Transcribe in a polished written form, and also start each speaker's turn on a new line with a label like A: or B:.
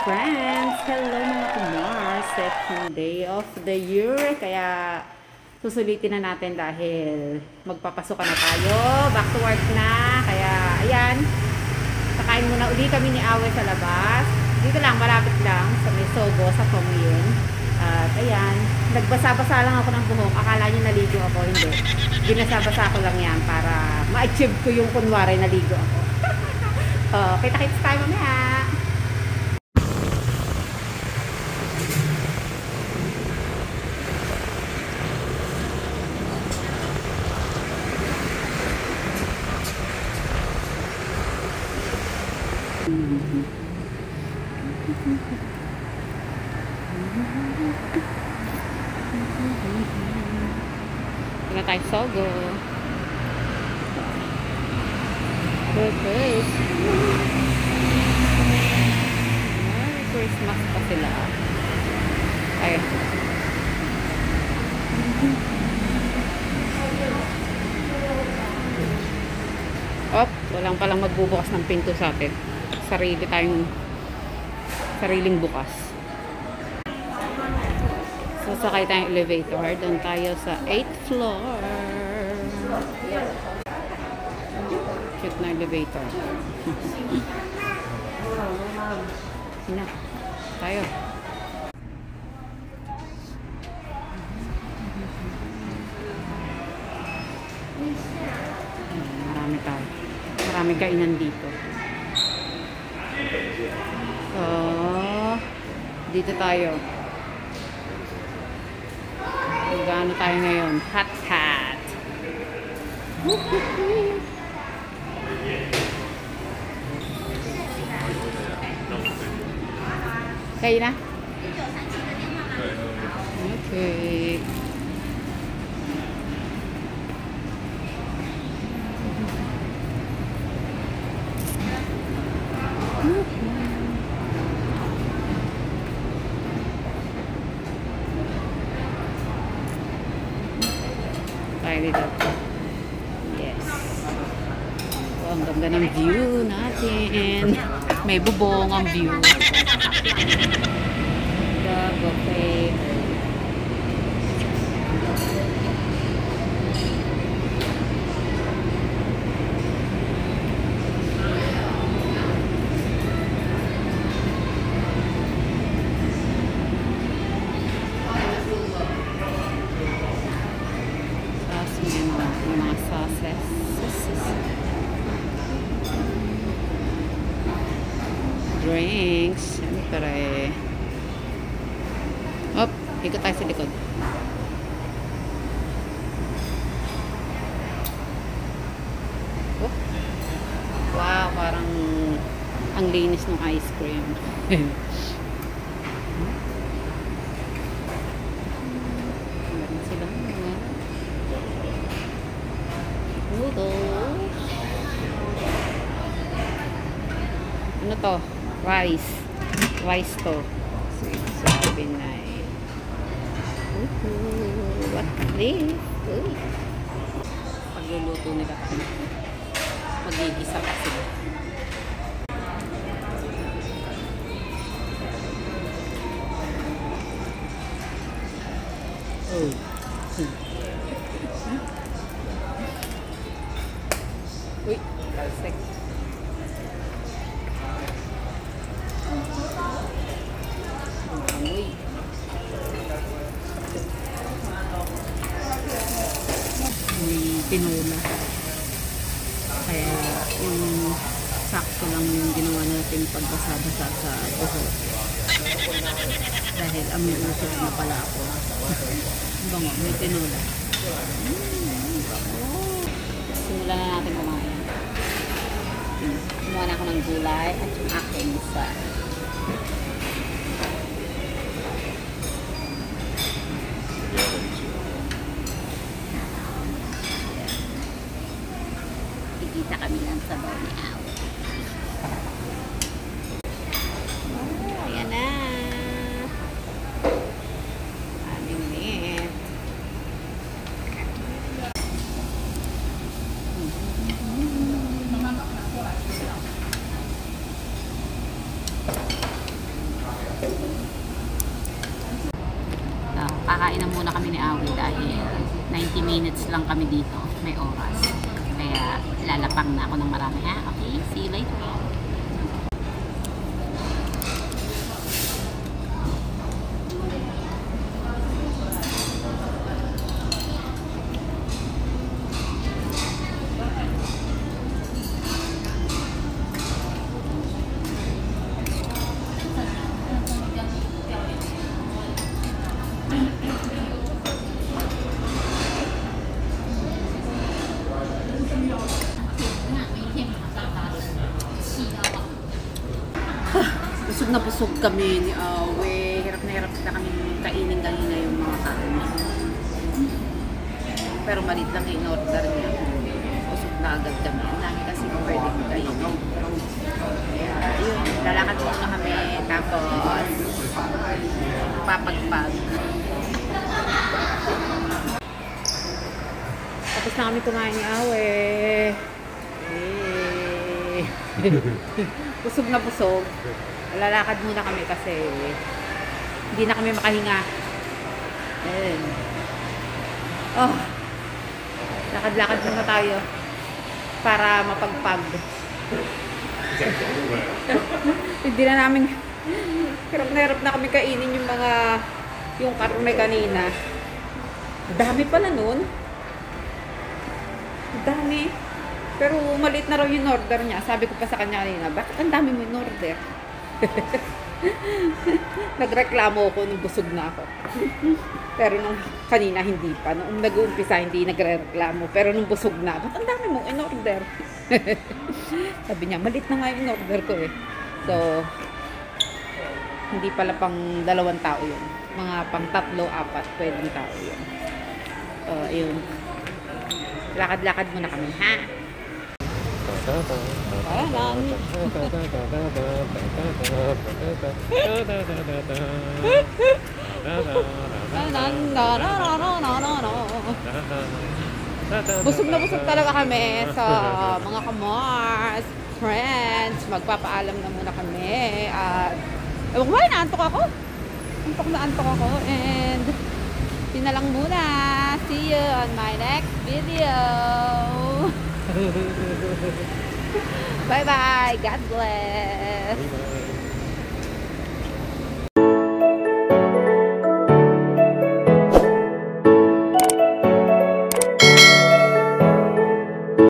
A: friends! Hello mga kumar! Second day of the year. Kaya susulitin na natin dahil magpapasok na tayo. Back to work na. Kaya ayan. Kakain muna uli kami ni Awe sa labas. Dito lang, malapit lang sa may Sogo, sa Pamilyen. At ayan, nagbasa-basa lang ako ng buhok. Akala niyo naligo ako, hindi. Binasa-basa ko lang yan para ma-achieve ko yung kunwari naligo ako. Kita-kits tayo mamaya. Tingnan tayo Sogo. Merry Christmas pa sila. Ayun. Walang palang magbubukas ng pinto sa atin. Sariling bukas. Sasakay tayong elevator. Doon tayo sa 8th floor. Cute na elevator. Sina. Tayo. Marami tayo. Maraming kainan dito. So, dito tayo. Magano tayo ngayon? Hot hat. Kayo na? Okay. Tayo dito. Yes. Oh, ang ganda ng view natin. May bubong ang view. The buffet. Mga sauces. Drinks. Siyempre. Ikot tayo sa likod. Wow, parang ang linis ng ice cream. Ano to? Rice to. $6.79. What this? Pagluluto nila kami. Magigisa pa sila. Uy, kalsek. Amoy. May tinola. Kaya yung sakto lang yung ginawa natin pagbasa-basa sa buhok. Dahil amoy usok na pala ako. Bango, may tinola. Simulan na natin kumain. Kumuha na ako ng gulay at yung aking isa. Kikita kami ng sabaw ni Awe. Ayan na. Aming meat. Kakain na muna kami ni Awi dahil 90 minutes lang kami dito. May oras. Kaya lalapang na ako ng marami ha. Okay, see you later. Busog na busog kami ni Awe. Hirap na kami kainin kanina yung mga kain. Pero malit lang yung order niya. Busog na agad kami. Ang dami kasi kung pwede kong kainin. Kaya yun, lalakad muna kami. Tapos papagpag. Tapos na kami kumain ni Awe. Busog na busog. Lalakad muna kami kasi hindi na kami makahinga. Ayan. Oh. Lakad-lakad muna tayo para mapagpag. Hindi na namin hirap na kami kainin yung karne kanina. Dami pala nun. Dami. Pero maliit na raw yung order niya. Sabi ko pa sa kanya kanina, bakit ang dami mo yung order? Nagreklamo ako nung busog na ako. Pero nung kanina hindi pa. Nung nag-uumpisa hindi nagreklamo. Pero nung busog na, ba't ang dami mo in order? Sabi niya, maliit na nga yung order ko eh. So, hindi pala pang 2 tao yun. Mga pang 3, 4 pwedeng tao yun. Ayun. Lakad-lakad muna kami, ha? Busog na busog talaga kami sa mga kamars, friends. Magpapaalam na muna kami. At ewan ko ba, naantok ako. Antok ako. And yun na lang muna. See you on my next video. Bye bye. God bless.